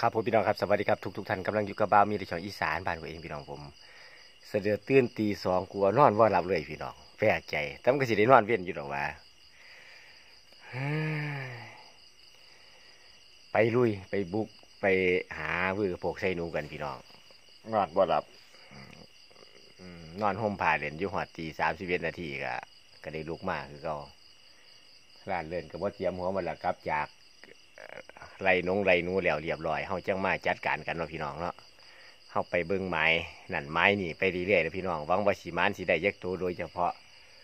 ครับผมพี่น้องครับสวัสดีครับทุกท่านกำลังอยู่กับบ่าวมีในช่องอีสานบ้านผมเองพี่น้องผมเสด็จตื่นตีสองกลัวนอนว่าหลับเลยพี่น้องแปลกใจแต่มันก็สิได้นอนเว้นอยู่ดอกว่าไปลุยไปบุกไปหามือโปกใส่หนูกันพี่น้องนอนว่าหลับนอนห่มผ้าเล่นอยู่หอดตี31 นาทีก็ได้ลุกมาคือเขาร้านเล่นกับว่าเตรียมหัวมันละครับจากไรหนูแล้วเรียบร้อยเฮาจังมาจัดการกันเนาะพี่น้องเนาะเฮาไปเบิ่งไม้นั่นไม้นี่ไปเรื่อยๆนะพี่น้องหวังว่าสีมันสีได้ยักตัวโดยเฉพาะ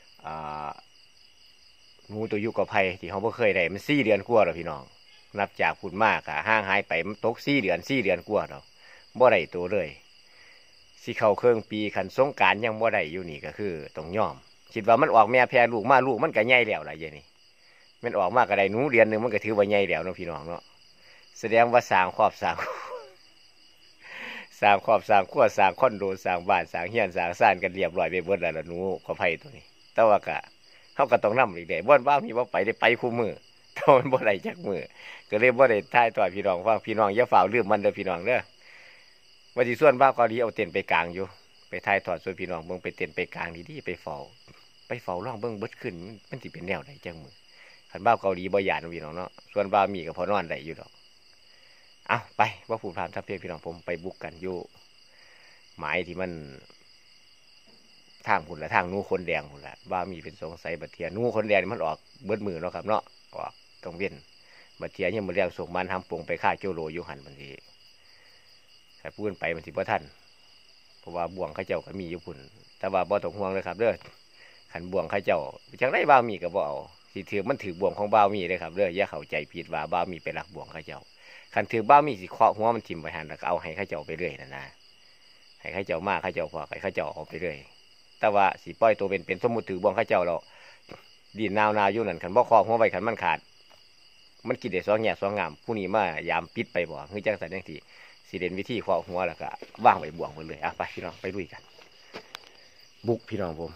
หนูตัวยุกกระไพที่เขาบ่เคยได้มัน4 เดือนกว่าแล้วพี่น้องนับจากพุ่นมากอะห่างหายไปมันตก4 เดือนกว่าแล้วบ่ได้ตัวเลยสิเข้าเครื่องปีขันสงการยังบ่ได้อยู่นี่ก็คือต้องยอมคิดว่ามันออกแม่แพรลูกมาลูกมันก็ใหญ่แล้วล่ะเดี๋ยวนี้มันออกมากก็ได้หนู1 เดือนมันก็ถือว่าใหญ่แล้วเนาะพี่น้องเนาะแสดงว่าสร้างครอบครัวสร้างครอบสร้างครัวสร้างคอนโดสร้างบ้านสร้างเฮียนสร้างซ่านกันเรียบร้อยไปเบิดแล้วล่ะหนูขอไผ่ตัวนี้แต่ว่าก็เขาก็ต้องนำอีกเด้บ่ว่ามีว่าไปได้ไปคู่มือแต่มันบ่ได้จักมือก็เลยบ่ได้ท้ายต่อพี่น้องว่าพี่น้องอย่าฝ่าลืมมันเด้อพี่น้องเด้อว่าสิส่วนบ้าเกาหลีเอาเต็นท์ไปกลางอยู่ไปท้ายทอดส่วนพี่น้องเบิ่งไปเต็นท์ไปกลางดีๆไปเฝ้าร่องเบิ่งเบิดขึ้นมันสิเป็นแนวใดจังมือคันบ้าเกาหลีบ่ย่านพี่น้องเนาะส่วนบ้ามีก็พอนอนได้อยู่ดอกเอาไปว่าผู้พานทัพเพียงพี่น้องผมไปบุกกันอยู่หมายที่มันทางพุ่นละทางนู้คนแดงพุ่นละบ้ามีเป็นสงสัยบัดเทียนู้คนแดงมันออกเบิดมือเนาะครับเนาะออกกังเวียนบัดเทียยังมันเรียกส่งมันทำปงไปฆ่าเจ้าโลอยู่หันบางทีใครพูดไปมันสิบ่ทันเพราะว่าบ่วงข้าเจ้าก็มีอยู่พุ่นแต่ว่าบ่ต้องห่วงเลยครับเด้อขันบ่วงข้าเจ้าจังได้บ้ามีก็บ่เอาสิถือมันถือบ่วงของบ้ามีเลยครับเด้ออย่าเข้าใจผิดว่าบ้ามีไปรักบ่วงข้าเจ้าขันถือบ้ามีสิเคาะหัวมันทิ่มไปหันแล้วก็เอาให้ข้าเจ้าไปเรื่อยนะให้ข้าเจ้ามากข้าเจ้าพอให้ข้าเจ้าออกไปเรื่อยแต่ว่าสีป้อยตัวเป็นสมมุติถือบ่วงข้าเจ้าเราดีนาวอยู่นั่นขันบ่คอหัวไปขันมันขาดมันกินได้2 แง่ 2 งามผู้นี้มายามปิดไปบ่คือจังสันจังที่สีเด่นวิธีเคาะหัวแล้วก็ว่างไปบ่วงไปเลยไปพี่น้องไปลุยกันบุกพี่น้องผม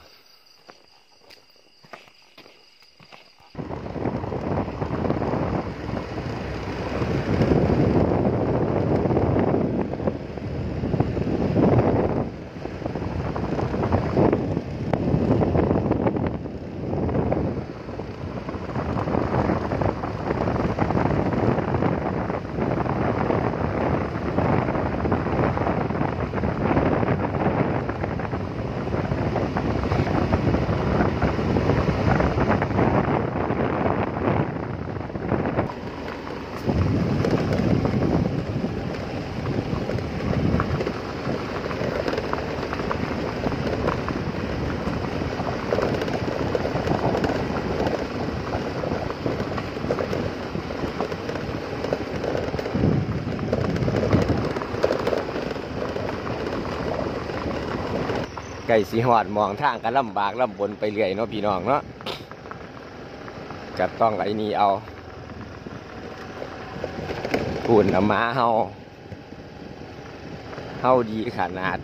ไก่สีหอดมองทางกันลำบากลำบนไปเรื่อยเนาะพี่น้องเนาะจะต้องไอ้นี่เอาปุ่นม้าเฮาดีขนาด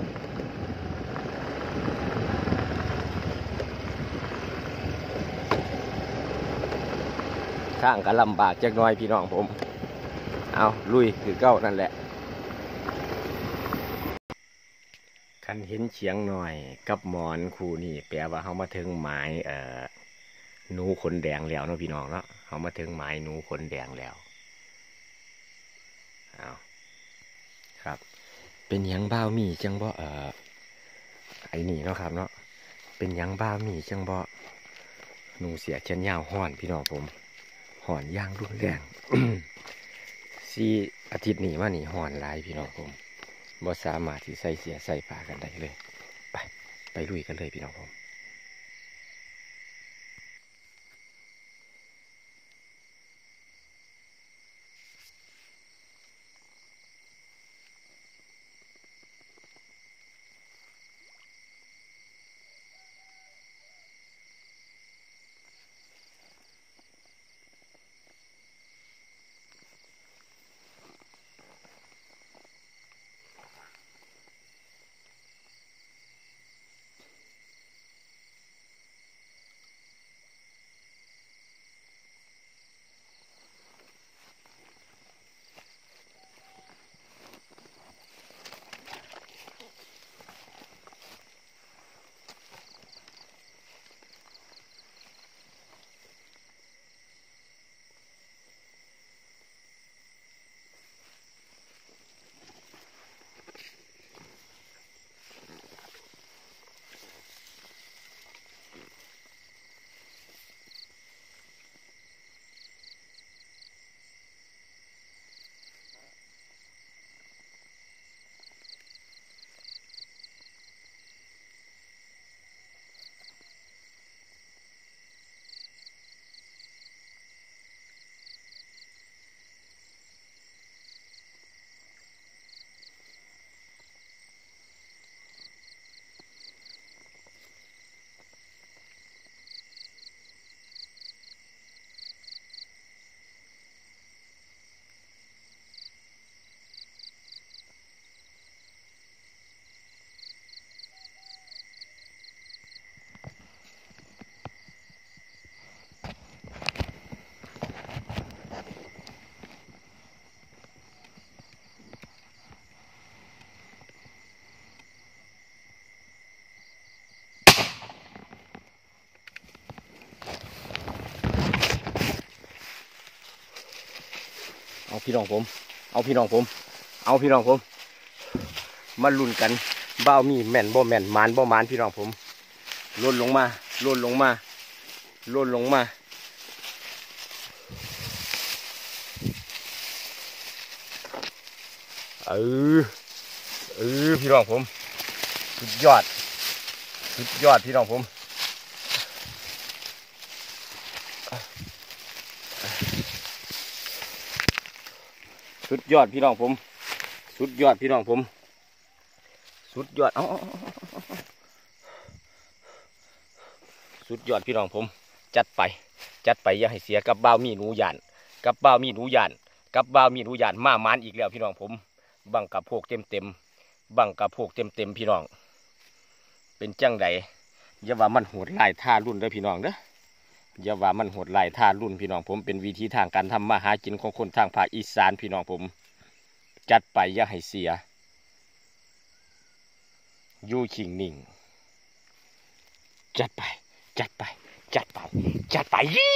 ทางกันลำบากจักหน่อยพี่น้องผมเอาลุยคือเก้านั่นแหละคันเห็นเฉียงหน่อยกับหมอนคู่นี่แปลว่าเขามาถึงหมายหนูขนแดงแล้วเนาะพี่น้องเนาะเขามาถึงหมายหนูขนแดงแล้วเอาครับเป็นยังบ้ามีจังบ่ไอ้นี่เนาะครับเนาะเป็นยังบ้ามีจังบ่หนูเสียเช่นยาวห่อนพี่น้องผมห่อนย่างรุนแรง อาทิตย์นี้มานี่ห่อนหลายพี่น้องผมบ่สามารถที่ใส่เสียใส่ผ้ากันได้เลยไปลุยกันเลยพี่น้องผมเอาพี่น้องผมเอาพี่น้องผมเอาพี่น้องผมมาลุ้นกันบ้าวมีแม่นบ่แม่นมานบ่มานพี่น้องผมล่นลงมาล่นลงมาล่นลงมาเออพี่น้องผมสุดยอดพี่น้องผมสุดยอดพี่น้องผมสุดยอดพี่น้องผมสุดยอดสุดยอดพี่น้องผมจัดไปอย่าให้เสียกับบ้าวมีหนูหยานกับบ้าวมีหนูหยานกับบ้าวมีหนูหยานมามานอีกแล้วพี่น้องผมบังกับพวกเต็มบังกับพวกเต็มพี่น้องเป็นจังใดอย่าว่ามันโหดลายท่ารุ่นเด้อพี่น้องเด้ออย่าว่ามันโหดลายท่ารุ่นพี่น้องผมเป็นวิธีทางการทำมาหากินของคนทางภาคอีสานพี่น้องผมจัดไปอย่าให้เสียอยู่ขิงนิ่งจัดไปยี่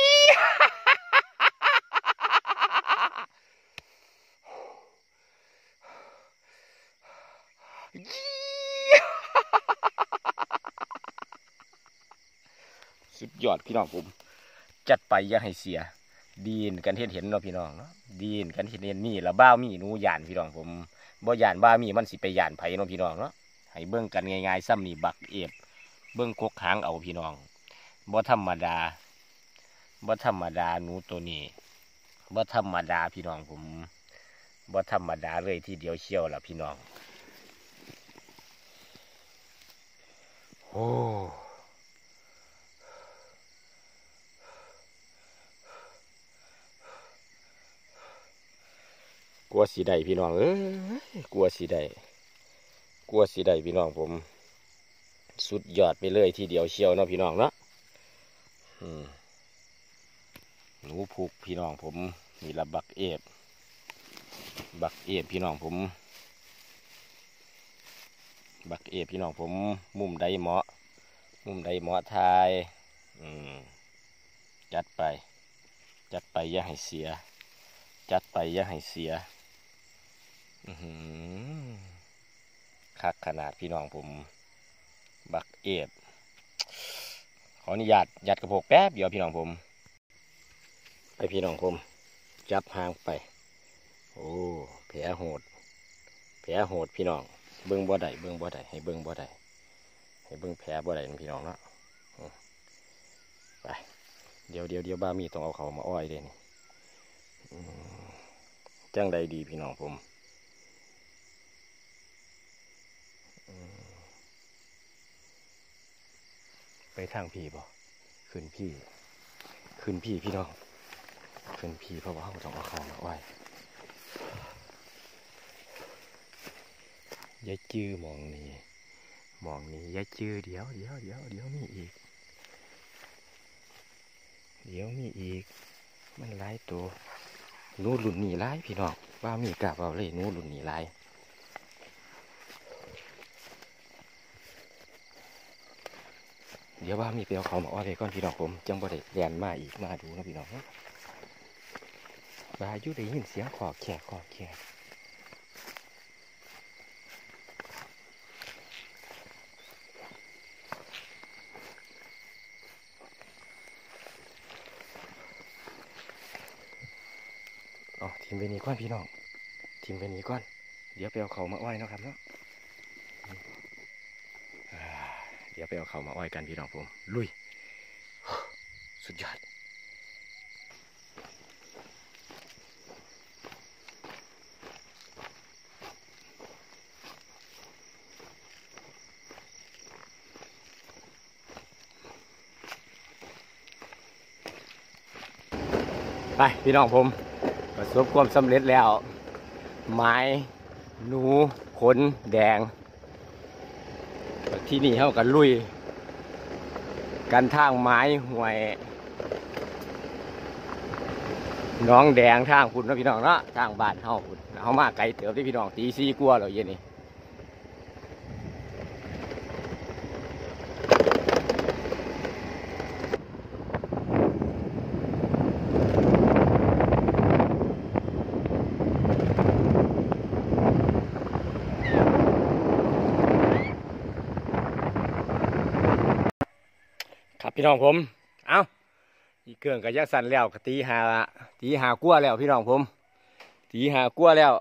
สุดยอดพี่น้องผมจัดไปอย่าให้เสียดีนกันเห็นเนาะพี่น้องเนาะดีนกันเห็นนี่ละบ้าวมีหนูหยานพี่น้องผมบ่หยานบ้ามีมันสิไปหยานไผเนาะพี่น้องเนาะให้เบิ่งกันง่ายๆซ้ำนี่บักเอฟเบิ่งกกหางเอาพี่น้องบ่ธรรมดาหนูตัวนี้บ่ธรรมดาพี่น้องผมบ่ธรรมดาเลยทีเดียวเชียวล่ะพี่น้องโอ้กลัวสีใดพี่น้องกลัวสีใดพี่น้องผมสุดยอดไปเลยทีเดียวเชียวเนาะพี่น้องเนาะหนูผูกพี่น้องผมนี่ละบักเอฟพี่น้องผมบักเอฟพี่น้องผมมุมใดเหมาะทายจัดไปอย่าให้เสียคักขนาดพี่น้องผมบักเอฟขออนุญาตยัดกระโปงแป๊บเดียวพี่น้องผมไปพี่น้องผมจับหางไปโอ้แผลโหดพี่น้องเบิ่งบ่ได้ให้เบิ่งแผลบ่ได้พี่น้องเนาะไปเดี๋ยวบ้ามีต้องเอาเขามาอ้อยเลยนี่จังใดดีพี่น้องผมไปทางพี่บ่ขึ้นพี่พี่น้องเพราะว่าเขาต้องเอาเขามาอ้อยอย่าจื้อมองนี้อย่าจื้อเดี๋ยวมีอีกมันหลายตัวหนูหลุนหนีหลายพี่น้องว่ามีกะเอาเลยหนูหลุนหนีหลายเดี๋ยวว่ามีไปเอาเขามาอ้อยไปก่อนพี่น้องผมจังบ่ได้แลนมาอีกมาดูนะพี่น้องบายุได้ยินเสียงขอกแขกทีมไปนี้ก่อนพี่น้องเดี๋ยวไปเอาเขามาอ้อยนะครับเนาะเดี๋ยวไปเอาเขามาอ้อยกันพี่น้องผมลุยสุดยอดไปพี่น้องผมประสบความสำเร็จแล้วไม้หนูขนแดงที่นี่เขากันลุยกันทางไม้ห่วยน้องแดงทางพุ่นนะพี่น้องเนาะทางบ้านเขาพุ่นเขามาไกลเติบที่พี่น้องตีซี่กลัวเหรอเย็นนี่พี่น้องผมเอ้าอีเครื่องก็ยังสั่นแล้วตีหากลัวแล้วพี่น้องผมตีหากลัวแล้ว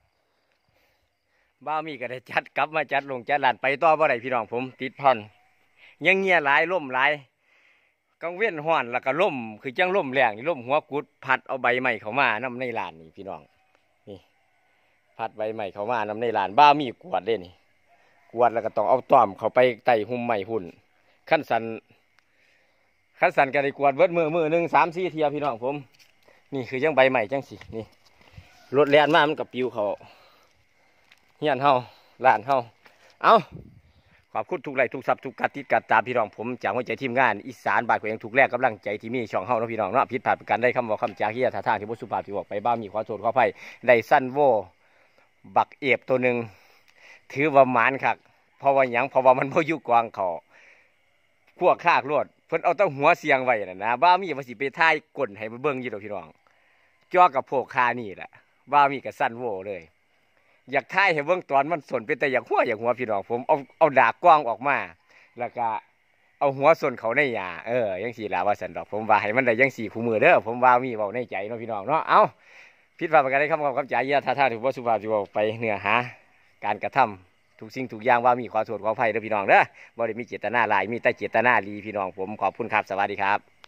บ้ามีก็ได้จัดกลับมาจัดลงจัดหลานไปต่อบ่ได้พี่น้องผมติดพันยังเงียหลายล่มหลายกังเว้นห้อนแล้วก็ล่มคือจังล่มแรงล่มหัวกุดพัดเอาใบไม้เข้ามานำในลานนี่พี่น้องนี่พัดใบไม้เข้ามานำในลานบ้ามีกวดเด้นี่กวดแล้วก็ต้องเอาต้อมเข้าไปไต่หุ่มไม้หุ่นขั้นสันก็ได้กวดเบิดมือหนึ่ง3-4เทียพี่น้องผมนี่คือจังใบไม้จังสินี่รถแล่นมามันกับปิวเขาเฮียนเฮาล้านเฮาเอาขอบคุณทุกไลค์ทุกซับทุกการติดตามพี่น้องผมจากหัวใจทีมงานอีสานบ้านเพียงทุกแรกกำลังใจที่มีช่องเฮาเนาะพี่น้องเนาะผิดพลาดประการได้คำบอกคำจาเฮียท่าทางที่บ่สุภาพที่บอกไปบ้ามีความโสดขออภัยได้สั้นโวบักเอฟตัวหนึ่งถือว่าหมานคักเพราะว่าหยังเพราะว่ามันบ่อยู่กวางเขาพวกข้ากรวดเพิ่นเอาตั้งหัวเสียงไว้น่ะนะบ้ามีว่าสิไปท่ายก้นให้เบิ่งอยู่ดอกพี่น้องจ่อกับพวกคานี่แหละบ้ามีกับสั้นโวเลยอยากท่ายให้เบิ่งตอนมันสนเป็นแต่อยากหัวพี่น้องผมเอาดากกว้างออกมาแล้วก็เอาหัวส่วนเขาในหญ้ายังสี่ลาว่าสันดอกผมว่าให้มันได้ยังสี่คู่มือเด้อผมว่ามีเว้าในใจเนาะพี่น้องเนาะเอาผิดพลาดประการใดคำบอกคำจาเยียท่าถือว่าสุภาพที่บอกไปเนื้อหาการกระทำทุกสิ่งทุกอย่างว่ามีความโสดขออภัยเด้อพี่น้องเด้อบ่ได้มีเจตนาลายมีแต่เจตนาดีพี่น้องผมขอบคุณครับสวัสดีครับ